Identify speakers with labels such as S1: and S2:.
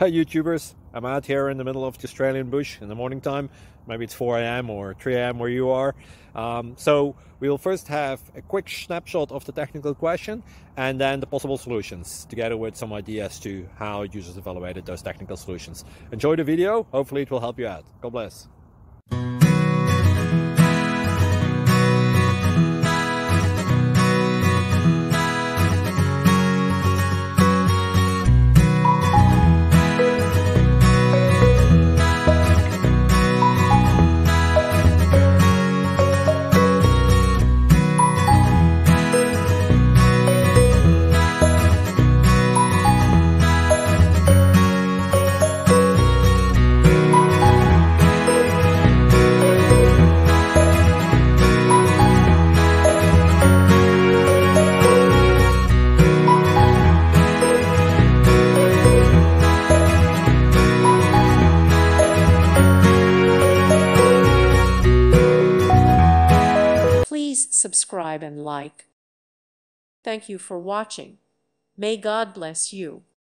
S1: YouTubers. I'm out here in the middle of the Australian bush in the morning time. Maybe it's 4 a.m. or 3 a.m. where you are. So we will first have a quick snapshot of the technical question and then the possible solutions, together with some ideas to how users evaluated those technical solutions. Enjoy the video. Hopefully it will help you out. God bless.
S2: Please subscribe and like. Thank you for watching. May God bless you.